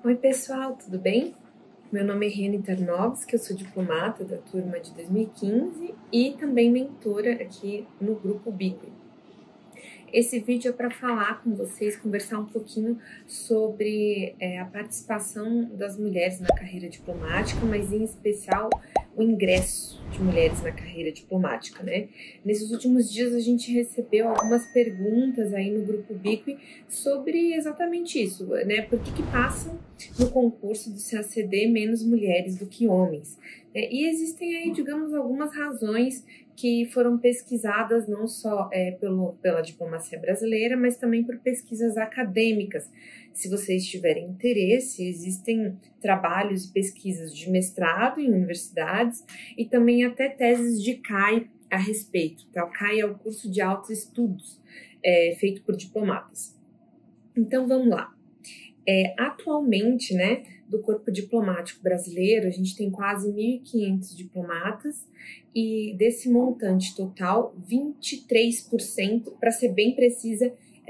Oi, pessoal, tudo bem? Meu nome é Riane Tarnowski, eu sou diplomata da turma de 2015 e também mentora aqui no Grupo Bico. Esse vídeo é para falar com vocês, conversar um pouquinho sobre a participação das mulheres na carreira diplomática, mas em especial o ingresso de mulheres na carreira diplomática, né? Nesses últimos dias a gente recebeu algumas perguntas aí no Grupo Bico sobre exatamente isso, né? Por que passam no concurso do CACD menos mulheres do que homens? E existem aí, digamos, algumas razões que foram pesquisadas não só pela diplomacia brasileira, mas também por pesquisas acadêmicas. Se vocês tiverem interesse, existem trabalhos e pesquisas de mestrado em universidades e também até teses de CAI a respeito. Tá? O CAI é o curso de altos estudos feito por diplomatas. Então, vamos lá. Atualmente, né, do corpo diplomático brasileiro, a gente tem quase 1.500 diplomatas e desse montante total, 23%, para ser bem precisa,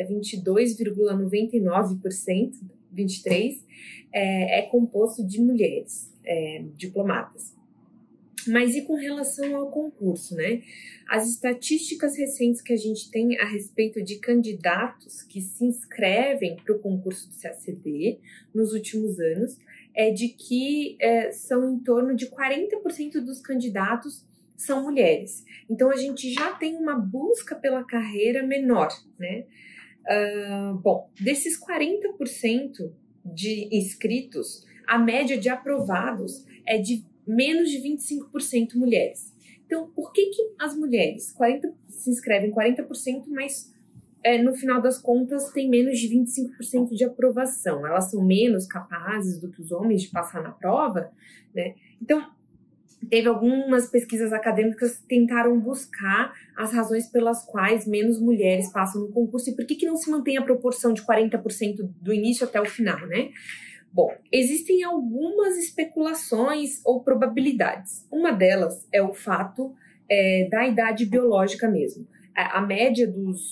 22,99%, 23%, é composto de mulheres diplomatas. Mas e com relação ao concurso, né? As estatísticas recentes que a gente tem a respeito de candidatos que se inscrevem para o concurso do CACD nos últimos anos é de que são em torno de 40% dos candidatos são mulheres. Então, a gente já tem uma busca pela carreira menor, né? Bom, desses 40% de inscritos, a média de aprovados é de menos de 25% mulheres. Então, por que as mulheres se inscrevem 40%, mas no final das contas tem menos de 25% de aprovação? Elas são menos capazes do que os homens de passar na prova, né? Então, teve algumas pesquisas acadêmicas que tentaram buscar as razões pelas quais menos mulheres passam no concurso e por que não se mantém a proporção de 40% do início até o final, né? Bom, existem algumas especulações ou probabilidades. Uma delas é o fato da idade biológica mesmo. A média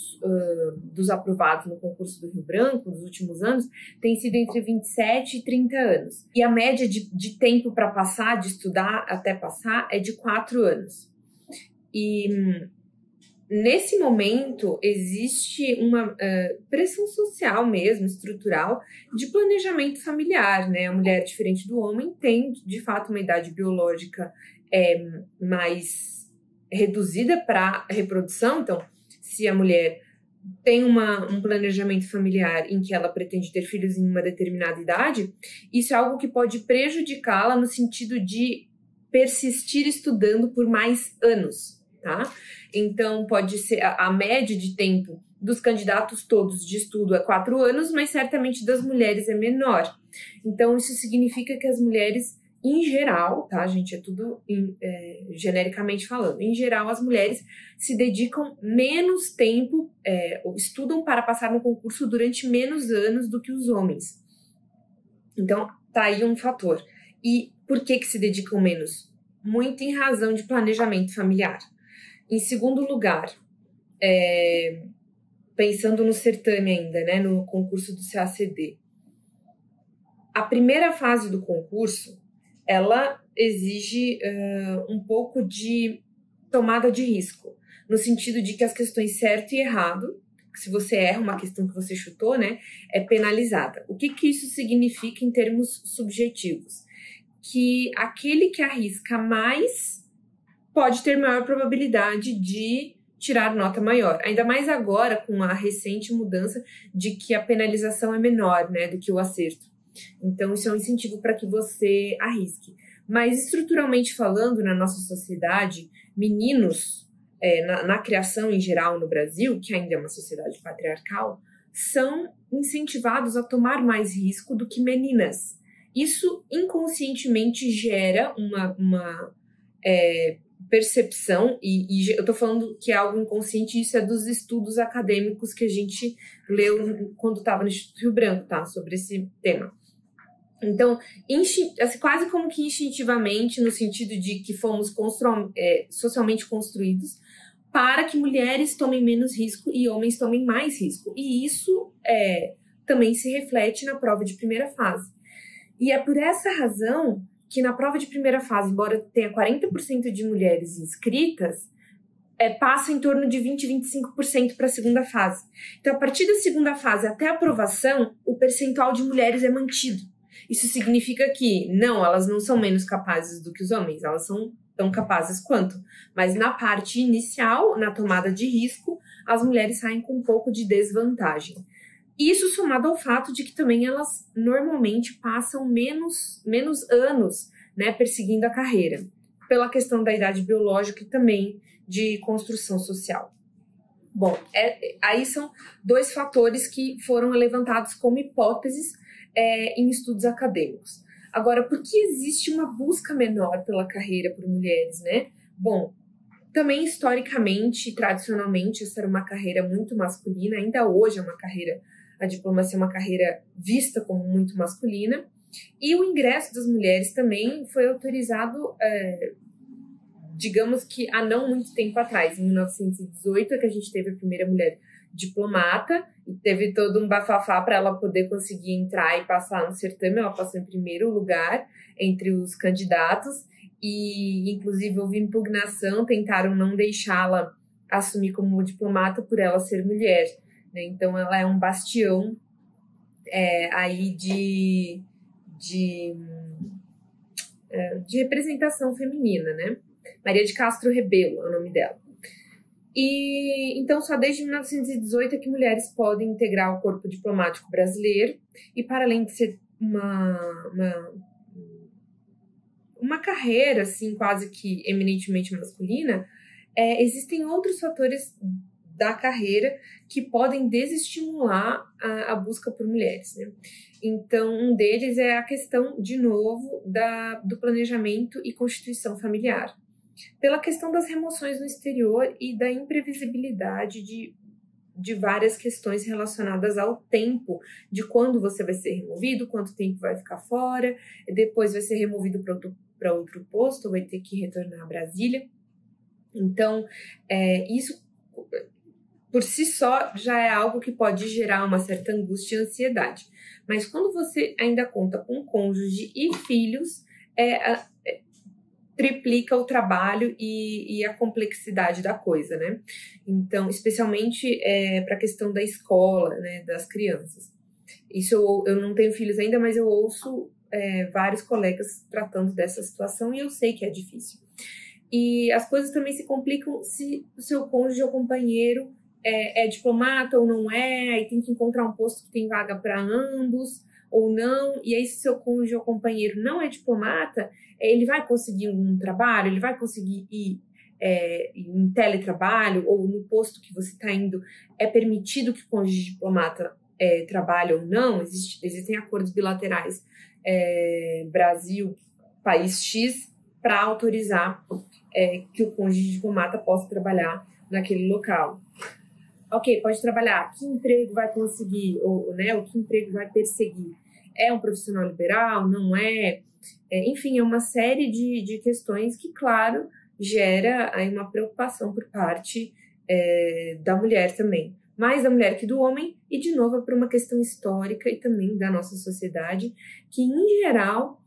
dos aprovados no concurso do Rio Branco nos últimos anos tem sido entre 27 e 30 anos. E a média de tempo para passar, de estudar até passar, é de 4 anos. E nesse momento, existe uma pressão social mesmo, estrutural, de planejamento familiar, né? A mulher, diferente do homem, tem, de fato, uma idade biológica mais reduzida para reprodução. Então, se a mulher tem um planejamento familiar em que ela pretende ter filhos em uma determinada idade, isso é algo que pode prejudicá-la no sentido de persistir estudando por mais anos, tá? Então, pode ser a média de tempo dos candidatos todos de estudo é 4 anos, mas certamente das mulheres é menor. Então, isso significa que as mulheres, em geral, tá, gente? É tudo genericamente falando. Em geral, as mulheres se dedicam menos tempo, estudam para passar no concurso durante menos anos do que os homens. Então, tá aí um fator. E por que se dedicam menos? Muito em razão de planejamento familiar. Em segundo lugar, pensando no certame ainda, né, no concurso do CACD, a primeira fase do concurso, ela exige um pouco de tomada de risco, no sentido de que as questões certo e errado, se você erra uma questão que você chutou, né, é penalizada. O que isso significa em termos subjetivos? Que aquele que arrisca mais pode ter maior probabilidade de tirar nota maior. Ainda mais agora, com a recente mudança de que a penalização é menor, né, do que o acerto. Então, isso é um incentivo para que você arrisque. Mas, estruturalmente falando, na nossa sociedade, meninos, na criação em geral no Brasil, que ainda é uma sociedade patriarcal, são incentivados a tomar mais risco do que meninas. Isso, inconscientemente, gera uma percepção, e eu tô falando que é algo inconsciente, isso é dos estudos acadêmicos que a gente leu quando estava no Instituto Rio Branco, tá? Sobre esse tema. Então, quase como que instintivamente, no sentido de que fomos socialmente construídos para que mulheres tomem menos risco e homens tomem mais risco. E isso também se reflete na prova de primeira fase. E é por essa razão que na prova de primeira fase, embora tenha 40% de mulheres inscritas, passa em torno de 20, 25% para a segunda fase. Então, a partir da segunda fase até a aprovação, o percentual de mulheres é mantido. Isso significa que, não, elas não são menos capazes do que os homens, elas são tão capazes quanto. Mas na parte inicial, na tomada de risco, as mulheres saem com um pouco de desvantagem. Isso somado ao fato de que também elas normalmente passam menos anos, né, perseguindo a carreira, pela questão da idade biológica e também de construção social. Bom, aí são 2 fatores que foram levantados como hipóteses em estudos acadêmicos. Agora, por que existe uma busca menor pela carreira por mulheres, né? Bom, também historicamente, tradicionalmente, essa era uma carreira muito masculina, ainda hoje é uma carreira, a diplomacia é uma carreira vista como muito masculina, e o ingresso das mulheres também foi autorizado, digamos que há não muito tempo atrás, em 1918, é que a gente teve a primeira mulher diplomata, e teve todo um bafafá para ela poder conseguir entrar e passar no certame. Ela passou em primeiro lugar entre os candidatos, e inclusive houve impugnação, tentaram não deixá-la assumir como diplomata por ela ser mulher, né? Então ela é um bastião aí de representação feminina, né? Maria de Castro Rebelo é o nome dela. E então só desde 1918 é que mulheres podem integrar o corpo diplomático brasileiro, e para além de ser uma carreira assim quase que eminentemente masculina, existem outros fatores da carreira que podem desestimular a busca por mulheres, né? Então, um deles é a questão, de novo, do planejamento e constituição familiar. Pela questão das remoções no exterior e da imprevisibilidade de várias questões relacionadas ao tempo, de quando você vai ser removido, quanto tempo vai ficar fora, depois vai ser removido para outro posto, ou vai ter que retornar a Brasília. Então, isso por si só já é algo que pode gerar uma certa angústia e ansiedade. Mas quando você ainda conta com cônjuge e filhos, triplica o trabalho e a complexidade da coisa, né? Então, especialmente para a questão da escola, né, das crianças. Isso eu não tenho filhos ainda, mas eu ouço vários colegas tratando dessa situação, e eu sei que é difícil. E as coisas também se complicam se o seu cônjuge ou companheiro é diplomata ou não é, aí tem que encontrar um posto que tem vaga para ambos ou não, e aí se seu cônjuge ou companheiro não é diplomata, ele vai conseguir um trabalho, ele vai conseguir ir em teletrabalho, ou no posto que você está indo, é permitido que o cônjuge diplomata trabalhe ou não, existem acordos bilaterais Brasil, país X, para autorizar que o cônjuge diplomata possa trabalhar naquele local. Ok, pode trabalhar. Que emprego vai conseguir? Ou que emprego vai perseguir? É um profissional liberal? Não é? Enfim, é uma série de questões que, claro, gera aí uma preocupação por parte da mulher também. Mais da mulher que do homem, e, de novo, é por uma questão histórica e também da nossa sociedade, que, em geral,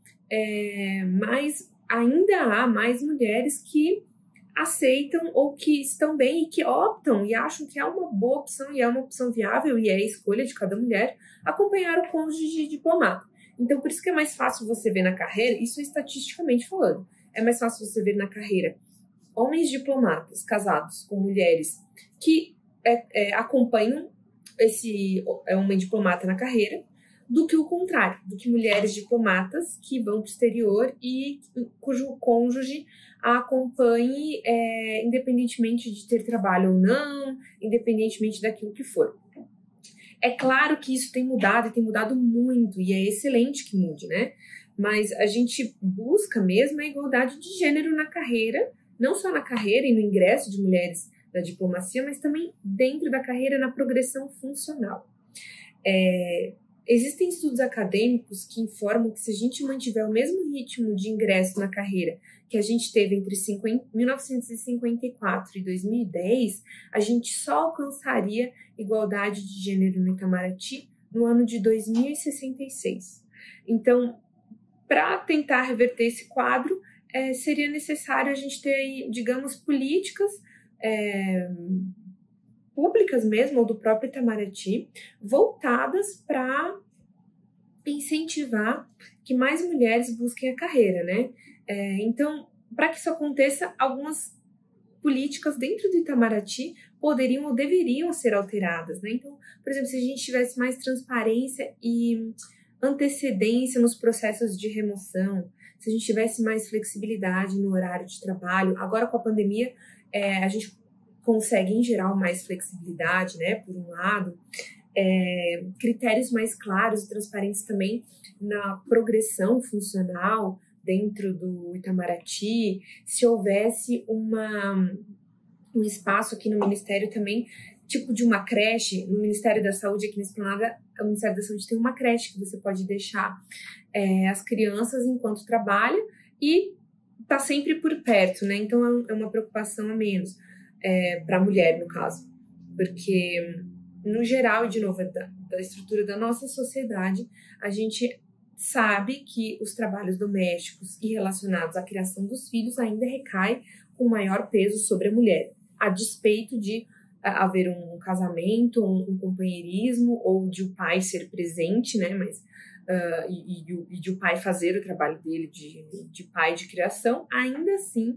ainda há mais mulheres que aceitam ou que estão bem e que optam e acham que é uma boa opção e é uma opção viável e é a escolha de cada mulher acompanhar o cônjuge diplomata. Então, por isso que é mais fácil você ver na carreira, isso estatisticamente falando, é mais fácil você ver na carreira homens diplomatas casados com mulheres que acompanham esse homem diplomata na carreira, do que o contrário, do que mulheres diplomatas que vão para o exterior e cujo cônjuge a acompanhe independentemente de ter trabalho ou não, independentemente daquilo que for. É claro que isso tem mudado e tem mudado muito, e é excelente que mude, né? Mas a gente busca mesmo a igualdade de gênero na carreira, não só na carreira e no ingresso de mulheres na diplomacia, mas também dentro da carreira na progressão funcional. Existem estudos acadêmicos que informam que se a gente mantiver o mesmo ritmo de ingresso na carreira que a gente teve entre 1954 e 2010, a gente só alcançaria igualdade de gênero no Itamaraty no ano de 2066. Então, para tentar reverter esse quadro, seria necessário a gente ter, digamos, políticas públicas mesmo, ou do próprio Itamaraty, voltadas para incentivar que mais mulheres busquem a carreira, né? Então, para que isso aconteça, algumas políticas dentro do Itamaraty poderiam ou deveriam ser alteradas, né? Então, por exemplo, se a gente tivesse mais transparência e antecedência nos processos de remoção, se a gente tivesse mais flexibilidade no horário de trabalho, agora com a pandemia, a gente consegue, em geral, mais flexibilidade, né? Por um lado, critérios mais claros e transparentes também na progressão funcional dentro do Itamaraty, se houvesse um espaço aqui no Ministério também, tipo de uma creche, no Ministério da Saúde, aqui na Esplanada, o Ministério da Saúde tem uma creche que você pode deixar as crianças enquanto trabalha e tá sempre por perto, né? Então é uma preocupação a menos para a mulher, no caso, porque no geral, e de novo, da estrutura da nossa sociedade, a gente sabe que os trabalhos domésticos e relacionados à criação dos filhos ainda recaem com maior peso sobre a mulher, a despeito de haver um casamento, um companheirismo, ou de o pai ser presente, né, mas, e de o pai fazer o trabalho dele de pai de criação, ainda assim,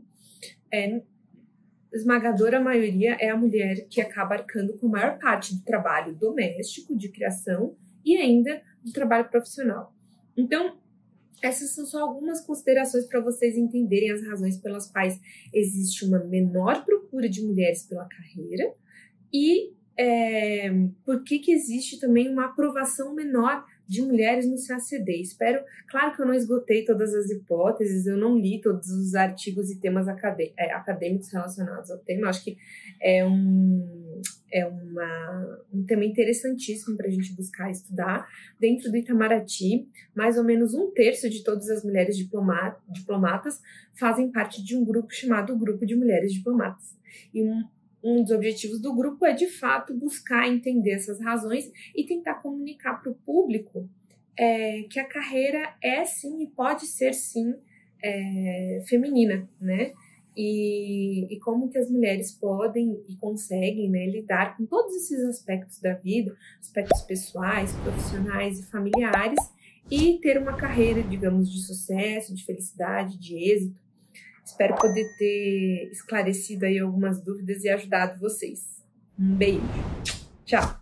esmagadora maioria é a mulher que acaba arcando com a maior parte do trabalho doméstico, de criação, e ainda do trabalho profissional. Então, essas são só algumas considerações para vocês entenderem as razões pelas quais existe uma menor procura de mulheres pela carreira e por que existe também uma aprovação menor de mulheres no CACD. Claro que eu não esgotei todas as hipóteses, eu não li todos os artigos e temas acadêmicos relacionados ao tema. Eu acho que é um tema interessantíssimo para a gente buscar estudar. Dentro do Itamaraty, mais ou menos 1/3 de todas as mulheres diplomatas fazem parte de um grupo chamado Grupo de Mulheres Diplomatas. E um dos objetivos do grupo é, de fato, buscar entender essas razões e tentar comunicar para o público que a carreira é, sim, e pode ser, sim, feminina, né? E como que as mulheres podem e conseguem, né, lidar com todos esses aspectos da vida, aspectos pessoais, profissionais e familiares, e ter uma carreira, digamos, de sucesso, de felicidade, de êxito. Espero poder ter esclarecido aí algumas dúvidas e ajudado vocês. Um beijo. Tchau.